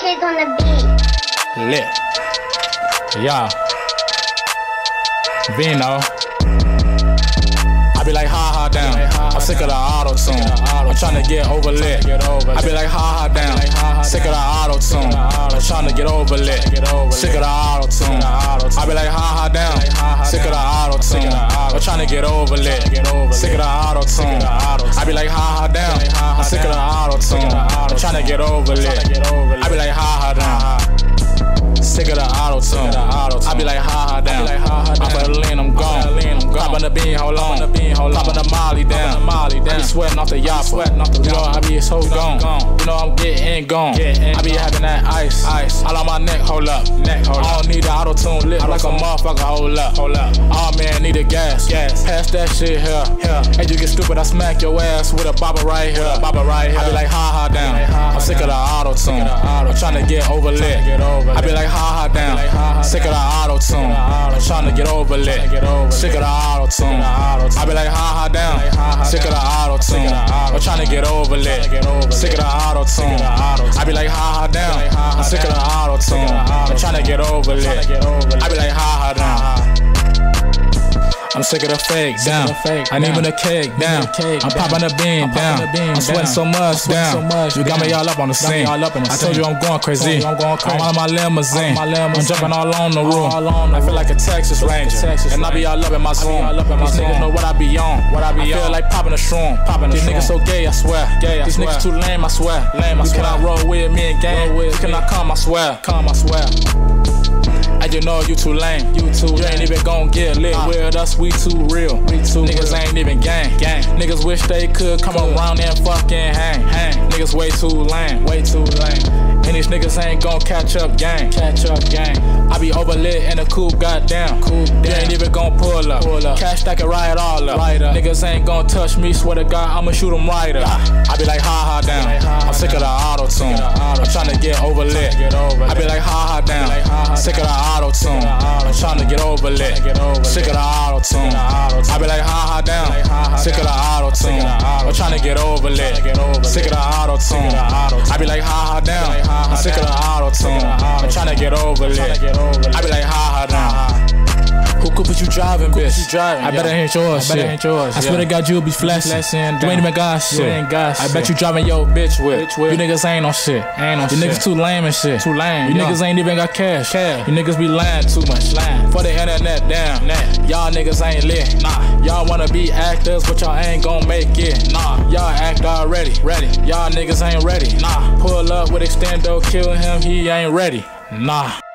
Kids on the beat. Lit. Yeah. Vino. I be like ha down. I'm sick of the auto tune. I'm tryna get over lit. I be like ha down. Sick of the auto tune. I'm tryna get over lit. Sick of the auto tune. I be like ha down. Sick of the auto tune. I'm tryna get over lit. Sick of the auto tune. I be like ha down. I'm sick of the auto tune. I'm tryna get over lit. I be like ha down. Sick of the auto tune. I be like ha down. I'm for the lean, I'm gone. Poppin' the bean, hold on. Poppin' the molly down. I be sweating off the yacht. You know I be so gone. You know I'm getting gone. I be having that ice all on my neck. Hold up. I don't need the auto tune lit like a motherfucker. Hold up. Oh man, need a gas. Pass that shit here. Hey, you get stupid, I smack your ass with a bobber right here. I be like ha down. I'm sick of the auto tune. I'm tryna get over lit. I be like ha down. Sick of the auto tune. I'm tryna get over lit. Sick of the auto tune. I be like ha down. Sick of the auto tune. I'm tryna get over lit. Sick of the auto tune. I be like ha down. I'm sick of the auto tune. I'm tryna get over lit. I be like ha down. I'm sick of the fake down. I need me the cake down. I'm popping the bean down. I'm sweating so much down. You got me all up on the scene. I told you I'm going crazy. I'm all in my limousine. I'm jumping all on the roof. I feel like a Texas Ranger, and I be all up in my zone. These niggas know what I be on. I feel like popping a shroom. These niggas so gay, I swear. These niggas too lame, I swear. You cannot roll with me and gang. You cannot come, I swear. And you know you too lame. You ain't even gon' get lit with us. We too real. Niggas ain't even gang. Niggas wish they could come around and fucking hang. Niggas way too lame. And these niggas ain't gon' catch up gang. I be overlit in a coupe, goddamn. They ain't even gon' pull up. Cash stack it right all up. Niggas ain't gon' touch me. Swear to God, I'ma shoot them right up. I be like ha down. I'm sick of the auto tune. I'm tryna get over lit. I be like ha down. Sick of the auto tune. I'm tryna get over lit. Sick of the auto tune. I be like ha down. Sick of the auto tune. I'm tryna get over lit. Sick of the auto tune. I be like ha down. I'm sick of the auto tune. I'm tryna get over lit. I be like ha down. Who coupe you driving, bitch? I better hit yours, shit. I swear to God, you'll be flexing. You ain't even got shit. I bet you driving your bitch whip. You niggas ain't no shit. You niggas too lame and shit. You niggas ain't even got cash. You niggas be lying too much. For the internet, damn. Y'all niggas ain't lit. Y'all wanna be actors, but y'all ain't gon' make it. Y'all act already. Y'all niggas ain't ready. Pull up with extendo, kill him, he ain't ready.